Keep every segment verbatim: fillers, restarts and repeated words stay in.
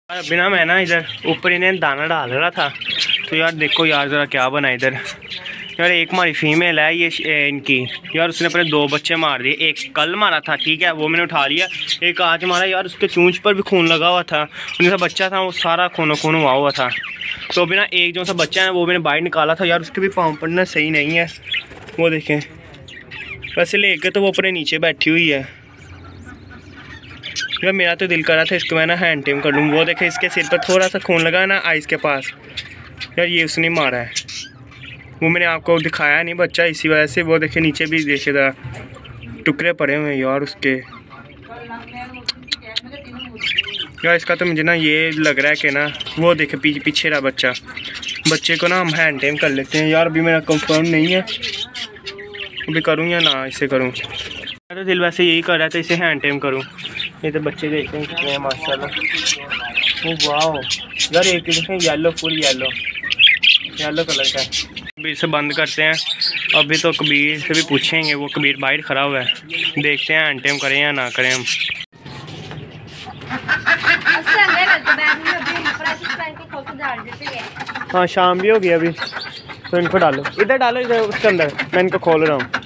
अभी ना मैं ना इधर ऊपर इन्हें दाना डाल रहा था, तो यार देखो यार ज़रा क्या बना इधर। यार एक हमारी फीमेल है ये इनकी, यार उसने अपने दो बच्चे मार दिए। एक कल मारा था, ठीक है, वो मैंने उठा लिया। एक आज मारा, यार उसके चूंच पर भी खून लगा हुआ था। उनका बच्चा था वो सारा खून खून हुआ हुआ था। तो अभी ना एक जो सा बच्चा है वो मैंने बाहर निकाला था। यार उसके भी पाँव पड़ना सही नहीं है, वो देखें। वैसे लेके तो वो अपने नीचे बैठी हुई है। यार मेरा तो दिल कर रहा था इसको मैं ना हैंड टेम कर लूँ। वो देखे इसके सिर पर थोड़ा सा खून लगा ना आइस के पास। यार ये उसने मारा है, वो मैंने आपको दिखाया नहीं बच्चा, इसी वजह से। वो देखे नीचे भी देखे था टुकड़े पड़े हुए हैं यार उसके। यार इसका तो मुझे ना ये लग रहा है कि ना वो देखे पीछे पीछे रहा बच्चा। बच्चे को ना हम हैंड टेम कर लेते हैं। यार अभी मेरा कंफर्म नहीं है, अभी करूँ या ना इसे करूँ। तो दिल वैसे यही कर रहा था इसे हैंड टेम करूँ। ये तो बच्चे देखते हैं कितने हैं माशाल्लाह। ओ वाह यार एक देखें yellow, full yellow yellow colour का है। कबीर से बंद करते हैं। अभी तो कबीर से भी पूछेंगे, वो कबीर बाइट खड़ा हुआ है। देखते हैं हैंड टेम करें या ना करें हम। हाँ शाम भी हो गई अभी, तो इनको डालो इधर, डालो इधर उसके अंदर। मैं इनको खोल रहा हूँ,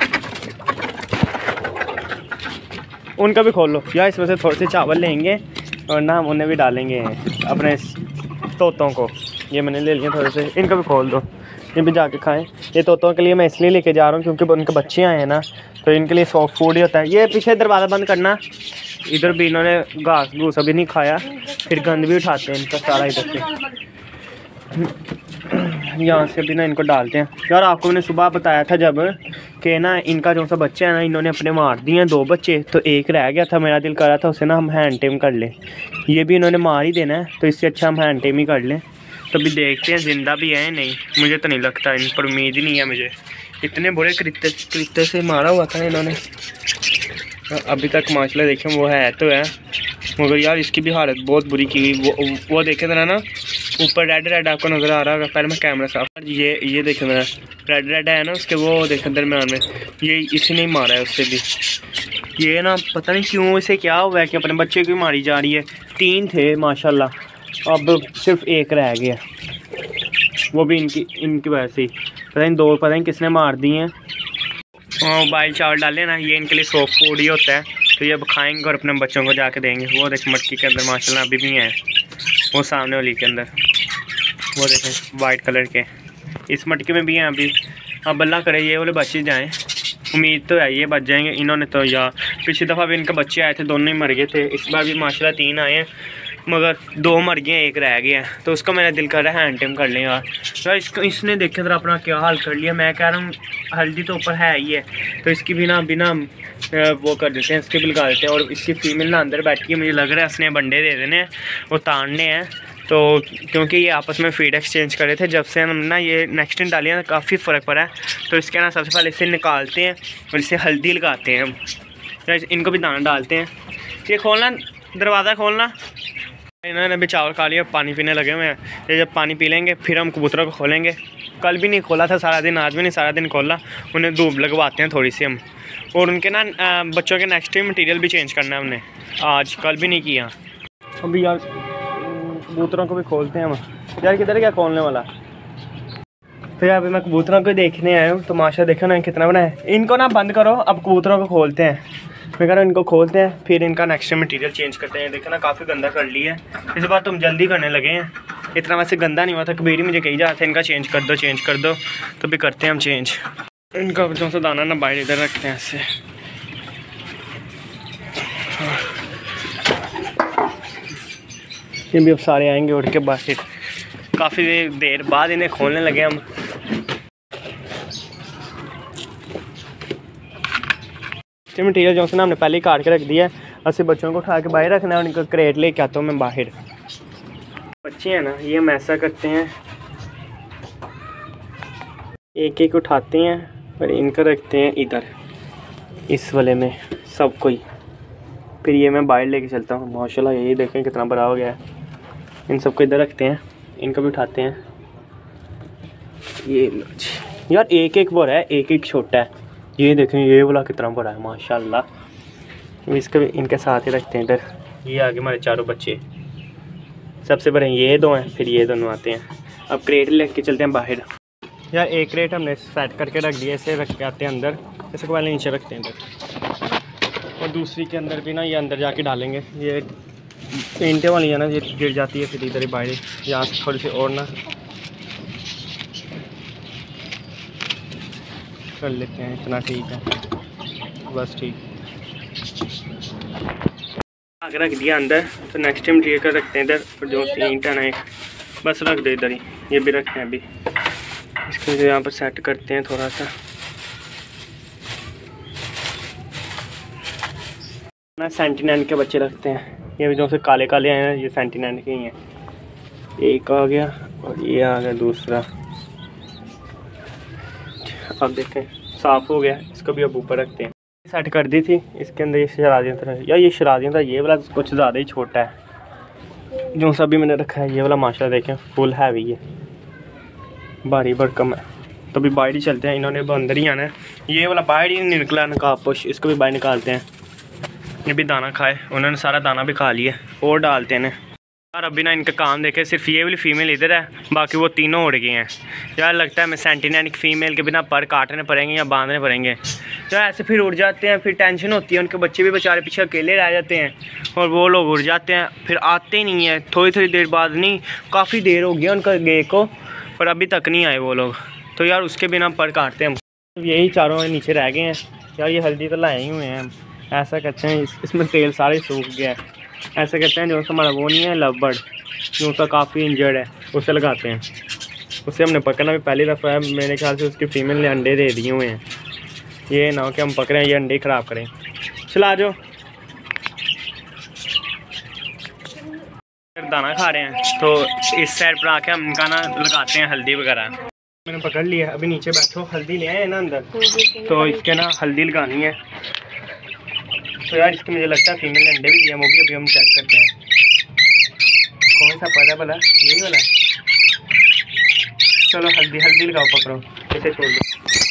उनका भी खोल लो यार। इस वजह से थोड़े से चावल लेंगे और ना हम उन्हें भी डालेंगे अपने तोतों को। ये मैंने ले लिए थोड़े से, इनका भी खोल दो, ये भी जाके खाएं। ये तोतों के लिए मैं इसलिए लेके जा रहा हूँ क्योंकि उनके बच्चे आए हैं ना, तो इनके लिए सॉफ्ट फूड ही होता है। ये पीछे दरवाज़ा बंद करना। इधर भी इन्होंने घास घूस अभी नहीं खाया, फिर गंद भी उठाते हैं इनका सारा इधर से। यहाँ से भी ना इनको डालते हैं। यार आपको मैंने सुबह बताया था जब कि ना इनका जो सा बच्चा है ना इन्होंने अपने मार दिए हैं दो बच्चे, तो एक रह गया था। मेरा दिल कर रहा था उसे ना हम हैंड टेम कर लें। ये भी इन्होंने मार ही देना है, तो इससे अच्छा हम हैंड टेम ही कर लें। तो अभी देखते हैं ज़िंदा भी है नहीं, मुझे तो नहीं लगता, इन पर उम्मीद ही नहीं है मुझे। इतने बुरे कृत्य कृत्य से मारा हुआ था इन्होंने, अभी तक माशाल्लाह देखें वो है तो है, मगर यार इसकी भी हालत बहुत बुरी की गई। वो वो देखे थे ना ऊपर रेड रेड आपको नज़र आ रहा होगा। पहले मैं कैमरा साफ, ये ये देखे मेरा रेड रेड है ना उसके, वो देखे दरम्यान में, ये इसी ने मारा है उससे भी। ये ना पता नहीं क्यों इसे क्या हुआ है कि अपने बच्चे को मारी जा रही है। तीन थे माशाल्लाह, अब सिर्फ एक रह गया, वो भी इनकी इनकी वजह से। पता नहीं दो पता नहीं किसने मार दिए हैं। मोबाइल चावल डाले ना, ये इनके लिए सॉफ्ट फूड ही होता है, तो ये अब खाएंगे और अपने बच्चों को जाके देंगे। वो देख मटकी के अंदर माशाल्लाह अभी भी हैं, वो सामने वाली के अंदर, वो देखें वाइट कलर के, इस मटके में भी हैं अभी। अब अल्लाह करे ये वाले बच्चे जाएँ, उम्मीद तो है ये बच जाएंगे। इन्होंने तो यार पिछली दफ़ा भी इनके बच्चे आए थे, दोनों ही मर गए थे। इस बार भी माशाल्लाह तीन आए हैं, मगर दो मर गए, एक रह गया है। तो उसका मेरा दिल कर रहा है हैंड टेम कर लें यार। यार इसको इसने देखे जरा अपना क्या हाल कर लिया। मैं कह रहा हूँ हल्दी तो ऊपर है ही है, तो इसकी बिना बिना वो कर देते हैं, इसके भी लगा देते हैं। और इसकी फीमेल ना अंदर बैठी है, मुझे लग रहा है उसने बंडे दे देने हैं, वो ताड़ने हैं। तो क्योंकि ये आपस में फीड एक्सचेंज कर रहे थे, जब से हम ना ये नेक्स्ट इन डाली है तो काफ़ी फ़र्क पड़ा है। तो इसके ना सबसे पहले इसे निकालते हैं और इसे हल्दी लगाते हैं हम। यार इनको भी दाना डालते हैं। ये खोलना, दरवाज़ा खोलना। इन्होंने अभी चावल खा लिया, पानी पीने लगे हुए हैं। ये जब पानी पी लेंगे फिर हम कबूतरों को खोलेंगे। कल भी नहीं खोला था सारा दिन, आज भी नहीं सारा दिन खोला। उन्हें धूप लगवाते हैं थोड़ी सी हम, और उनके ना बच्चों के नेक्स्ट टाइम मटीरियल भी चेंज करना है हमने, आज कल भी नहीं किया। अभी यार कबूतरों को भी खोलते हैं हम। यार किधर क्या खोलने वाला। तो यार अभी मैं कबूतरों को देखने आया हूँ, तो माशा देखो ना कितना बना है। इनको ना बंद करो, अब कबूतरों को खोलते हैं। मैं कह रहा हूँ इनको खोलते हैं, फिर इनका नेक्स्ट मटेरियल चेंज करते हैं। देखो ना काफ़ी गंदा कर लिया है, इस बार तुम जल्दी करने लगे हैं। इतना वैसे गंदा नहीं हुआ था, कबीर ही मुझे कही जा रहा था इनका चेंज कर दो चेंज कर दो, तो भी करते हैं हम चेंज। इनका जो सा दाना ना बाहर इधर रखते हैं ऐसे। ये भी अब सारे आएंगे उड़ के बाहर। काफ़ी देर बाद इन्हें खोलने लगे हम। मटीरियल जो से ना हमने पहले ही काट के रख दिया है। ऐसे बच्चों को उठा के बाहर रखना है और इनको क्रेट लेके आता हूँ मैं बाहर। बच्चे हैं ना ये हम ऐसा करते हैं, एक एक उठाते हैं और इनको रखते हैं इधर इस वाले में सब कोई। फिर ये मैं बाहर लेके चलता हूँ। माशाल्लाह यही देखें कितना बड़ा हो गया है। इन सबको इधर रखते हैं, इनको भी उठाते हैं। ये यार एक एक बड़ा है, एक एक छोटा है। ये देखें ये वाला कितना बड़ा है माशाल्लाह। इसको भी इनके साथ ही रखते हैं इधर। ये आगे हमारे चारों बच्चे। सबसे बड़े ये दो हैं, फिर ये दोनों आते हैं। अब क्रेट लेके चलते हैं बाहर। यार एक क्रेट हमने सेट करके रख दिया, इसे रख के आते हैं अंदर, इसे को पहले नीचे रखते हैं इधर। और दूसरी के अंदर भी ना ये अंदर जाके डालेंगे। ये पेंटे वाली है ना, ये गिर जाती है फिर इधर ही बाहर, यहाँ से थोड़ी सी और ना कर लेते हैं। इतना ठीक है, बस ठीक। आगे रख दिया अंदर, तो नेक्स्ट टाइम ठीक कर रखते हैं इधर। और जो ईंट है ना एक बस रख दो इधर ही, ये भी रखते हैं अभी। इसको यहाँ पर सेट करते हैं थोड़ा सा ना। सेंटिनेंड के बच्चे रखते हैं, ये भी जो से काले काले हैं ये सेंटिनेंड के ही हैं। एक आ गया और ये आ गया दूसरा। अब देखें साफ़ हो गया, इसको भी अब ऊपर रखते हैं। सेट कर दी थी, इसके अंदर ये शरादियाँ था। यार ये शरादियाँ था, ये वाला कुछ ज़्यादा ही छोटा है। जो सा भी मैंने रखा है ये वाला माशाल्लाह देखें फुल हैवी है, भारी भरकम है। तो अभी बाहर ही चलते हैं, इन्होंने अंदर ही आना है। ये वाला बाहर ही नहीं निकला नकाब पोश, इसको भी बाहर निकालते हैं। ये भी दाना खाए, उन्होंने सारा दाना भी खा लिया। और डालते हैं यार। अभी ना इनका काम देखे, सिर्फ ये वाली फ़ीमेल इधर है, बाकी वो तीनों उड़ गए हैं। यार लगता है मैं सेंटिनेंड की फ़ीमेल के बिना पर काटने पड़ेंगे या बांधने पड़ेंगे। तो ऐसे फिर उड़ जाते हैं, फिर टेंशन होती है। उनके बच्चे भी बेचारे पीछे अकेले रह जाते हैं और वो लोग उड़ जाते हैं, फिर आते नहीं हैं। थोड़ी थोड़ी देर बाद, नहीं काफ़ी देर हो गया उनका गे को, पर अभी तक नहीं आए वो लोग। तो यार उसके बिना पर काटते हैं हम। यही चारों नीचे रह गए हैं। यार ये हल्दी तो लाए ही हुए हैं हम, ऐसा कहते हैं। इस, इसमें तेल सारे सूख गया है। ऐसे कहते हैं जो सा हमारा वो नहीं है लव बर्ड, जो सा काफ़ी इंजर्ड है, उसे लगाते हैं। उसे हमने पकड़ना भी पहली दफ़ा है, मेरे ख्याल से उसकी फ़ीमेल ने अंडे दे दिए हुए हैं। ये ना हो कि हम पकड़ें ये अंडे ख़राब करें। चला जाओ, दाना खा रहे हैं तो इस साइड पर आके हम इनका ना लगाते हैं हल्दी वगैरह। मैंने पकड़ लिया, अभी नीचे बैठो, हल्दी ले आए ना अंदर, तो इसके ना हल्दी लगानी है। तो यार इसके मुझे लगता है फीमेल ने अंडे भी दिया, वो भी अभी हम चेक करते हैं। कौन सा पता भला, यही वाला। चलो हल्दी हल्दी लगाओ, पकड़ो, इसे छोड़ दो।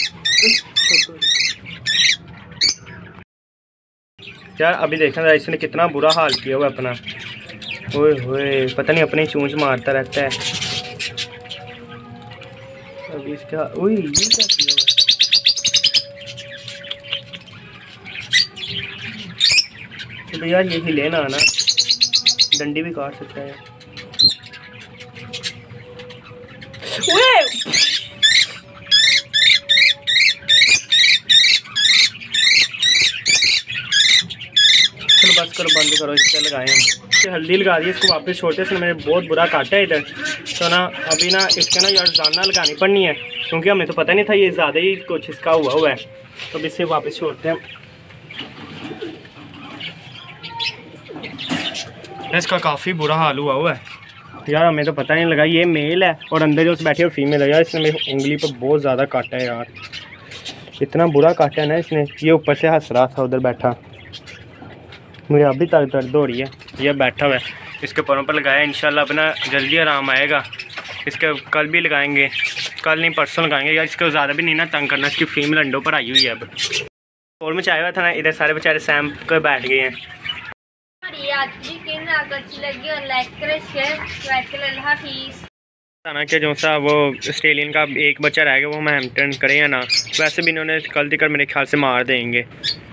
यार अभी देखना इसने कितना बुरा हाल किया हुआ अपना। ओए होए, पता नहीं अपनी चूंच मारता रहता है। अभी इसका ओए ये क्या किया हुआ। तो यार ये हिले ना आना, डंडी भी काट सकता है। चलो बस करो, बंद करो, इससे लगाए हम। हल्दी लगा दी, इसको वापस छोड़ते। इसने मेरे बहुत बुरा काटा है इधर। तो ना अभी ना इसके ना यार जाना लगानी पड़नी है, क्योंकि हमें तो पता नहीं था ये ज़्यादा ही कुछ इसका हुआ हुआ है। तो अब इसे वापस छोड़ते हैं। इसका काफ़ी बुरा हाल हुआ हुआ है यार, हमें तो पता नहीं लगा ये मेल है और अंदर जो बैठे हो फीमेल है। यार इसने मेरी उंगली पर बहुत ज़्यादा काटा है यार, इतना बुरा काटा है ना इसने। ये ऊपर से हंस रहा था उधर बैठा, मुझे अभी तक दर्द हो रही है। ये बैठा हुआ है, इसके पैरों पर लगाया, इंशाल्लाह अपना जल्दी आराम आएगा। इसके कल भी लगाएंगे, कल नहीं परसों लगाएंगे। यार इसको ज़्यादा भी नहीं ना तंग करना, इसकी फीमेल अंडों पर आई हुई है। अब और में चाय हुआ था ना, इधर सारे बेचारे सैम कर बैठ गए हैं। ना कि जो सा वो ऑस्ट्रेलियन का एक बच्चा रह गया, वो हम हैम्पटन करें या ना, वैसे भी इन्होंने कल दिक्कत मेरे ख्याल से मार देंगे।